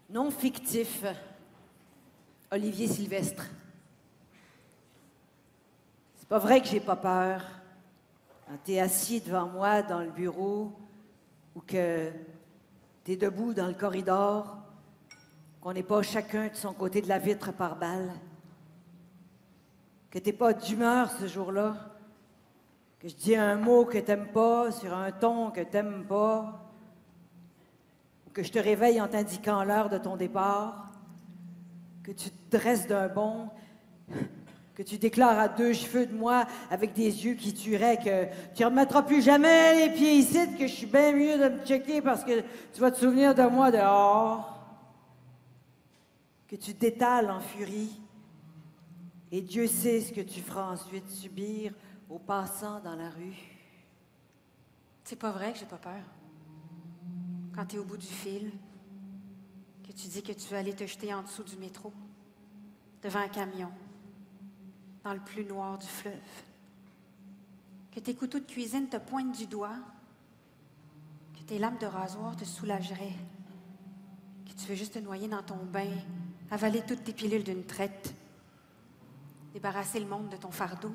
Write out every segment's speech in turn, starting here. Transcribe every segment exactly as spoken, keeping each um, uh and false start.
Nom fictif, Olivier Sylvestre. C'est pas vrai que j'ai pas peur. Quand t'es assis devant moi dans le bureau ou que t'es debout dans le corridor, qu'on n'est pas chacun de son côté de la vitre par balle, que t'es pas d'humeur ce jour-là, que je dis un mot que t'aimes pas sur un ton que t'aimes pas, ou que je te réveille en t'indiquant l'heure de ton départ, que tu te dresses d'un bond, que tu déclares à deux cheveux de moi avec des yeux qui tueraient que tu remettras plus jamais les pieds ici, que je suis bien mieux de me checker parce que tu vas te souvenir de moi dehors, que tu t'étales en furie, et Dieu sait ce que tu feras ensuite subir aux passants dans la rue. C'est pas vrai que j'ai pas peur. Quand t'es au bout du fil, que tu dis que tu veux aller te jeter en dessous du métro, devant un camion, dans le plus noir du fleuve, que tes couteaux de cuisine te pointent du doigt, que tes lames de rasoir te soulageraient, que tu veux juste te noyer dans ton bain, avaler toutes tes pilules d'une traite, débarrasser le monde de ton fardeau,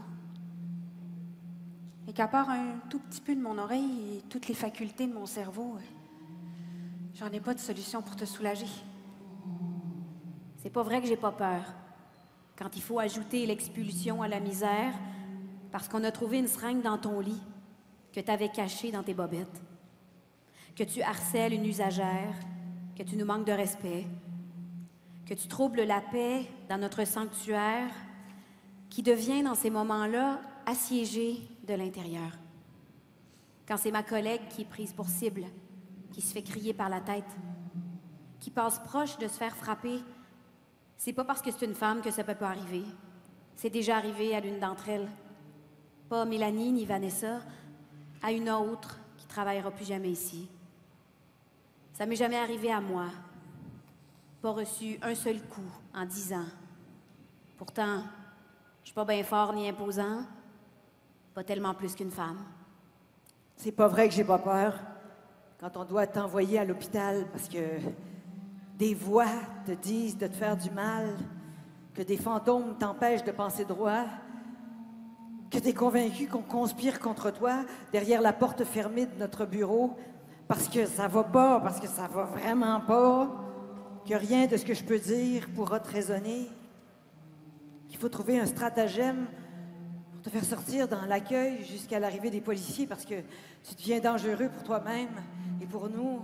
et qu'à part un tout petit peu de mon oreille et toutes les facultés de mon cerveau, j'en ai pas de solution pour te soulager. C'est pas vrai que j'ai pas peur. Quand il faut ajouter l'expulsion à la misère, parce qu'on a trouvé une seringue dans ton lit que t'avais cachée dans tes bobettes, que tu harcèles une usagère, que tu nous manques de respect, que tu troubles la paix dans notre sanctuaire, qui devient dans ces moments-là assiégé de l'intérieur. Quand c'est ma collègue qui est prise pour cible, qui se fait crier par la tête, qui passe proche de se faire frapper, c'est pas parce que c'est une femme que ça peut pas arriver. C'est déjà arrivé à l'une d'entre elles. Pas Mélanie ni Vanessa, à une autre qui travaillera plus jamais ici. Ça m'est jamais arrivé à moi. Pas reçu un seul coup en dix ans. Pourtant, je suis pas bien fort ni imposant. Pas tellement plus qu'une femme. C'est pas vrai que j'ai pas peur quand on doit t'envoyer à l'hôpital parce que des voix te disent de te faire du mal, que des fantômes t'empêchent de penser droit, que t'es convaincu qu'on conspire contre toi derrière la porte fermée de notre bureau parce que ça va pas, parce que ça va vraiment pas, que rien de ce que je peux dire pourra te raisonner, qu'il faut trouver un stratagème pour te faire sortir dans l'accueil jusqu'à l'arrivée des policiers parce que tu deviens dangereux pour toi-même et pour nous.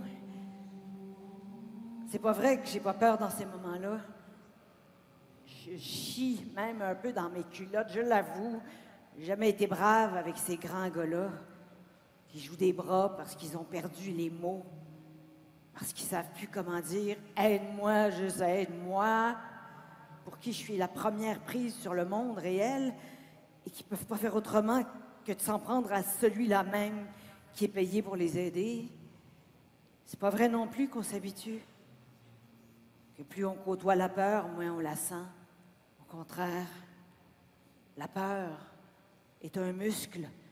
C'est pas vrai que j'ai pas peur dans ces moments-là. Je chie même un peu dans mes culottes, je l'avoue. J'ai jamais été brave avec ces grands gars-là qui jouent des bras parce qu'ils ont perdu les mots, parce qu'ils savent plus comment dire « aide-moi, juste aide-moi », pour qui je suis la première prise sur le monde réel et qui peuvent pas faire autrement que de s'en prendre à celui-là même qui est payé pour les aider. C'est pas vrai non plus qu'on s'habitue. Que plus on côtoie la peur, moins on la sent. Au contraire, la peur est un muscle